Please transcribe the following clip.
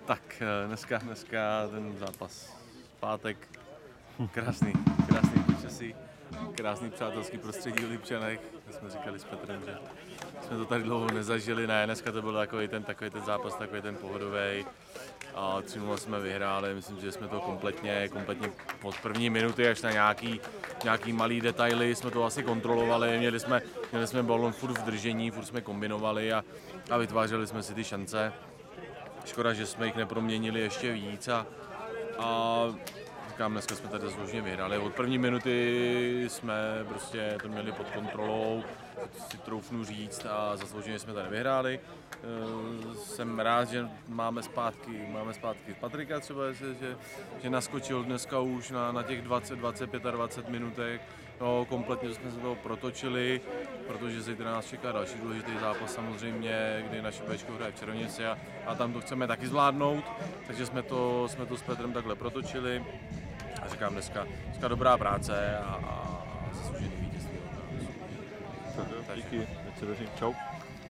Tak dneska ten zápas pátek, krásný počasí, krásný přátelský prostředí v Lipčanech. Jsme říkali s Petrem, že jsme to tak dlouho nezažili, ne, dneska to byl takový ten zápas, takový ten pohodový. A 3-0 jsme vyhráli, myslím, že jsme to kompletně od první minuty až na nějaký malý detaily jsme to asi kontrolovali, měli jsme balon furt v držení, furt jsme kombinovali a vytvářeli jsme si ty šance. Škoda, že jsme jich neproměnili ještě víc a říkám, dneska jsme tady zaslouženě vyhráli. Od první minuty jsme prostě to měli pod kontrolou, si troufnu říct, a zaslouženě jsme tady vyhráli. Jsem rád, že máme zpátky Patrika třeba, že naskočil dneska už na těch 25 minutek. No, kompletně jsme se toho protočili, protože zítra nás čeká další důležitý zápas samozřejmě, kdy naše Bčko hraje v Červenici a tam to chceme taky zvládnout, takže jsme to s Petrem takhle protočili a říkám, dneska dobrá práce a zasloužený vítězství. Díky, čau.